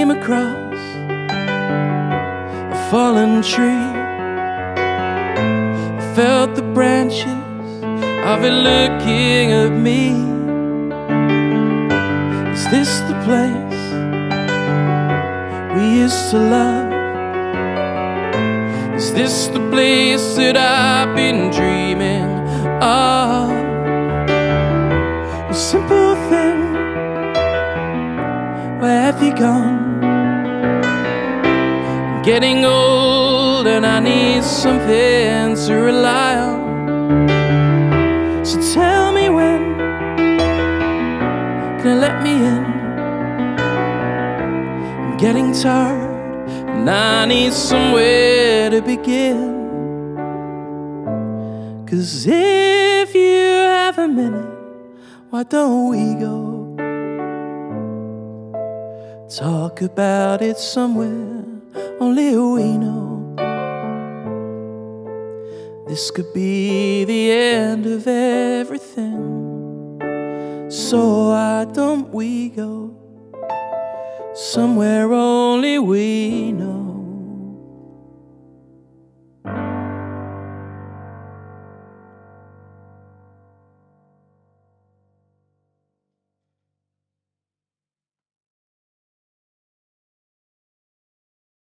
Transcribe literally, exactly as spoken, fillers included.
came across a fallen tree. I felt the branches of it looking at me. Is this the place we used to love? Is this the place that I've been dreaming of? A simple thing, where have you gone? I'm getting old and I need something to rely on. So tell me when can you let me in? I'm getting tired and I need somewhere to begin. 'Cause if you have a minute, why don't we go talk about it somewhere only we know? This could be the end of everything. So why don't we go somewhere only we know?